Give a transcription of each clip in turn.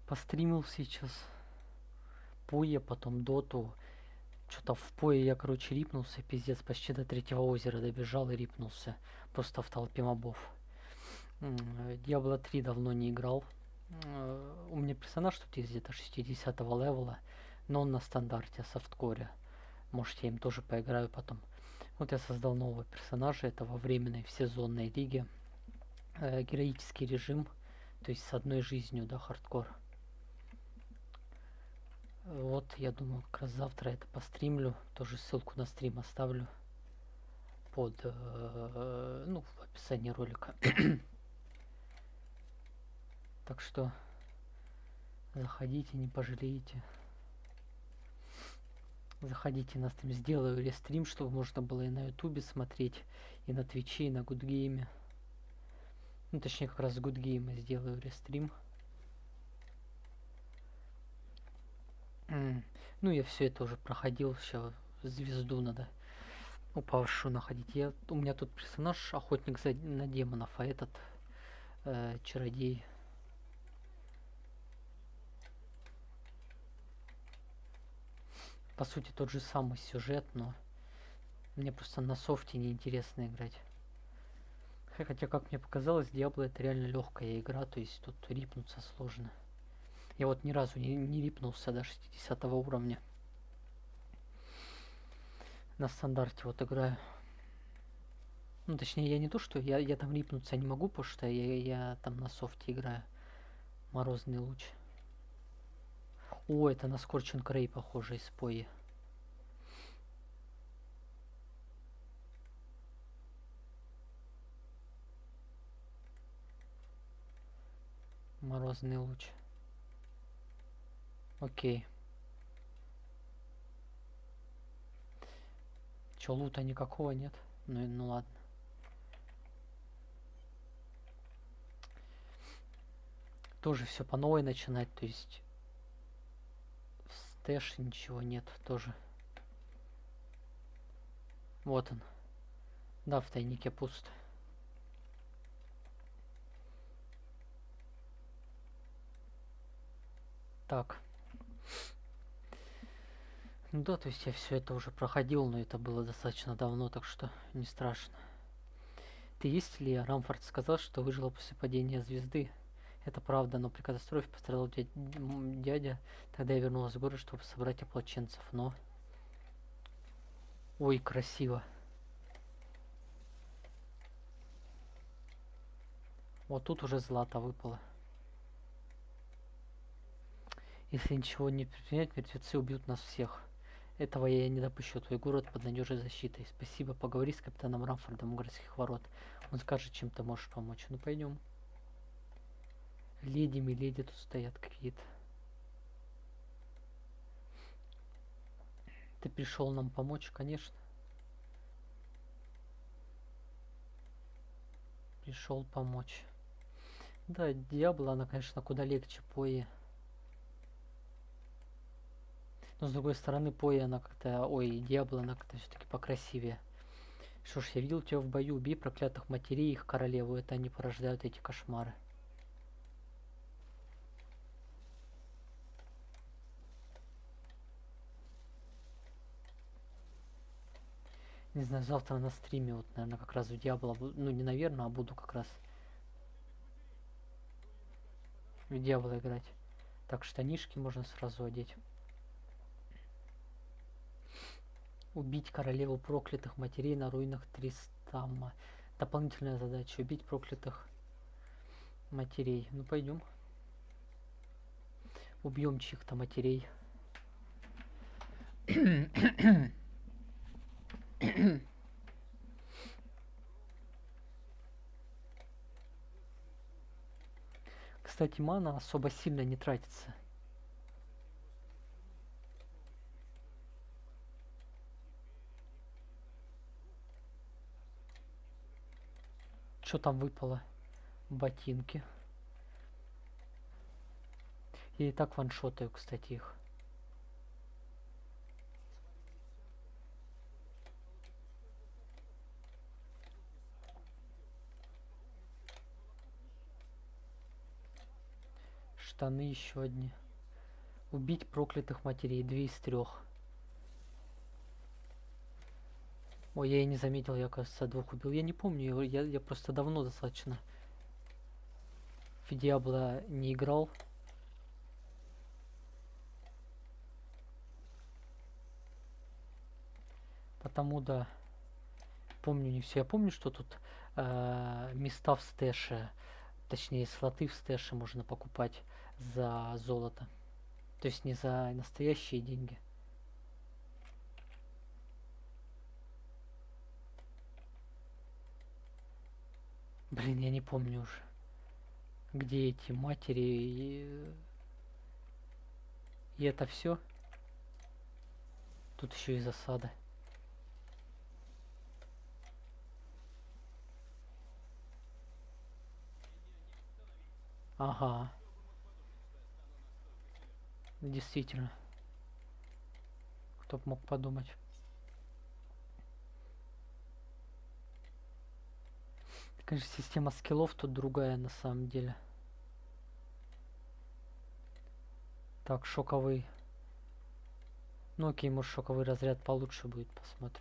Постримил сейчас Пуя, потом Доту. Что-то в Пуе я, короче, рипнулся, пиздец, почти до третьего озера добежал и рипнулся. Просто в толпе мобов. Diablo 3 давно не играл. У меня персонаж тут есть где-то 60-го левела, но он на стандарте, софткоре. Может, я им тоже поиграю потом. Вот я создал нового персонажа, это во временной в сезонной лиге. Героический режим, то есть с одной жизнью, да, хардкор. Вот, я думаю, как раз завтра это постримлю. Тоже ссылку на стрим оставлю под, ну, в описании ролика. Так что заходите, не пожалеете. Заходите на стрим. Сделаю рестрим, чтобы можно было и на ютубе смотреть, и на твиче, и на гудгейме. Ну, точнее, как раз с гудгейма сделаю рестрим. Ну, я все это уже проходил. Сейчас звезду надо упавшую находить. У меня тут персонаж охотник на демонов, а этот чародей. По сути, тот же самый сюжет, но мне просто на софте неинтересно играть. Хотя, как мне показалось, Diablo это реально легкая игра, то есть тут рипнуться сложно. Я вот ни разу не рипнулся до 60 уровня. На стандарте вот играю. Ну, точнее, я не то, что я там рипнуться не могу, потому что я там на софте играю. Морозный луч. О, это на Scorching Ray похоже из Пои. Морозный луч. Окей. Чё, лута никакого нет? Ну ладно. Тоже все по новой начинать, то есть в стэше ничего нет тоже. Вот он. Да, в тайнике пусто. Так. Ну да, то есть я все это уже проходил, но это было достаточно давно, так что не страшно. Ты есть ли? Рамфорд сказал, что выжила после падения звезды. Это правда, но при катастрофе пострадал дядя. Тогда я вернулась в город, чтобы собрать ополченцев, но... Ой, красиво. Вот тут уже злато выпало. Если ничего не предпринять, мертвецы убьют нас всех. Этого я не допущу. Твой город под надежной защитой. Спасибо. Поговори с капитаном Рамфордом у городских ворот. Он скажет, чем ты можешь помочь. Ну пойдем. Леди, миледи тут стоят какие-то. Ты пришел нам помочь, конечно. Пришел помочь. Да, Диабло, она, конечно, куда легче Пои. Но с другой стороны, Пои, она как-то... Ой, Диабло, она как-то все-таки покрасивее. Что ж, я видел тебя в бою. Убей проклятых матерей и их королеву. Это они порождают эти кошмары. Не знаю, завтра на стриме, вот, наверное, как раз в Диабло... Ну, не наверное, а буду как раз в Диабло играть. Так, штанишки можно сразу одеть. Убить королеву проклятых матерей на руинах Тристама. Дополнительная задача. Убить проклятых матерей. Ну, пойдем. Убьем чьих-то матерей. Кстати, мана особо сильно не тратится. Что там выпало? Ботинки. Я и так ваншотаю, кстати, их. Штаны еще одни. Убить проклятых матерей. 2 из 3. Ой, я и не заметил, я, кажется, 2 убил. Я не помню, я просто давно достаточно в Диабло не играл. Потому да, помню не все. Я помню, что тут места в стэше, точнее слоты в стэше можно покупать за золото. То есть не за настоящие деньги. Блин, я не помню уже, где эти матери и это все. Тут еще и засада. Ага. Действительно. Кто бы мог подумать. Конечно, система скиллов тут другая на самом деле. Так, шоковый. Ну окей, может шоковый разряд получше будет, посмотрим.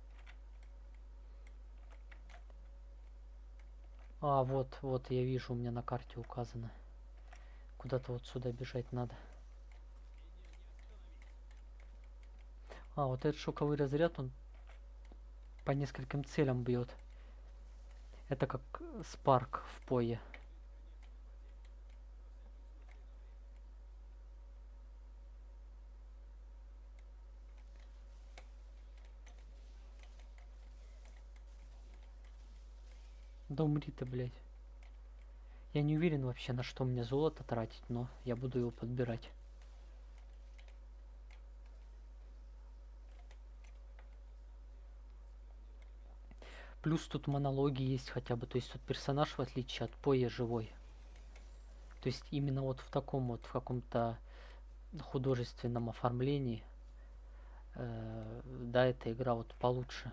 А, вот, я вижу, у меня на карте указано. Куда-то вот сюда бежать надо. А, вот этот шоковый разряд, он по нескольким целям бьет. Это как спарк в пое. Да умри ты, блядь. Я не уверен вообще, на что мне золото тратить, но я буду его подбирать. Плюс тут монологи есть хотя бы, то есть тут персонаж, в отличие от Поя, живой. То есть именно вот в таком вот, в каком-то художественном оформлении, да, эта игра вот получше.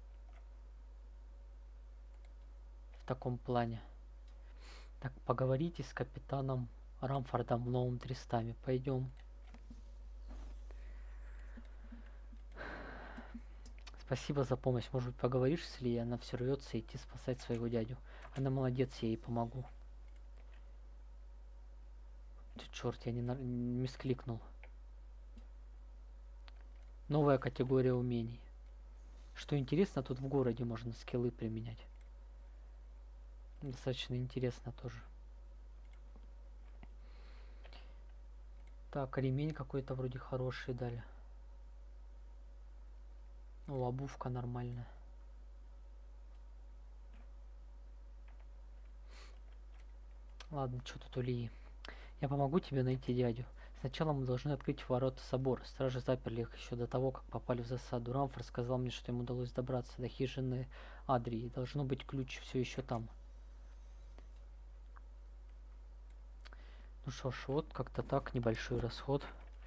В таком плане. Так, поговорите с капитаном Рамфордом в новом Тристаме. Пойдем. Спасибо за помощь. Может быть, поговоришь с Ли? Она все рвется идти спасать своего дядю. Она молодец, я ей помогу. Черт, я не мискликнул. Новая категория умений. Что интересно, тут в городе можно скиллы применять. Достаточно интересно тоже. Так, ремень какой-то вроде хороший дали. Ну, обувка нормальная. Ладно, что тут у Лии. Я помогу тебе найти дядю. Сначала мы должны открыть ворота собора. Стражи заперли их еще до того, как попали в засаду. Рамфор сказал мне, что ему удалось добраться до хижины Адрии. Должно быть, ключ все еще там. Ну что ж, вот как-то так, небольшой расход.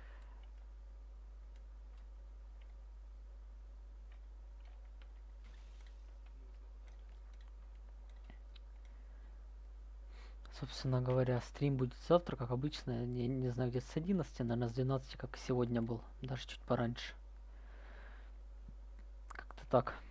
Собственно говоря, стрим будет завтра, как обычно. Я не знаю, где-то с 11, наверное, с 12, как и сегодня был. Даже чуть пораньше. Как-то так.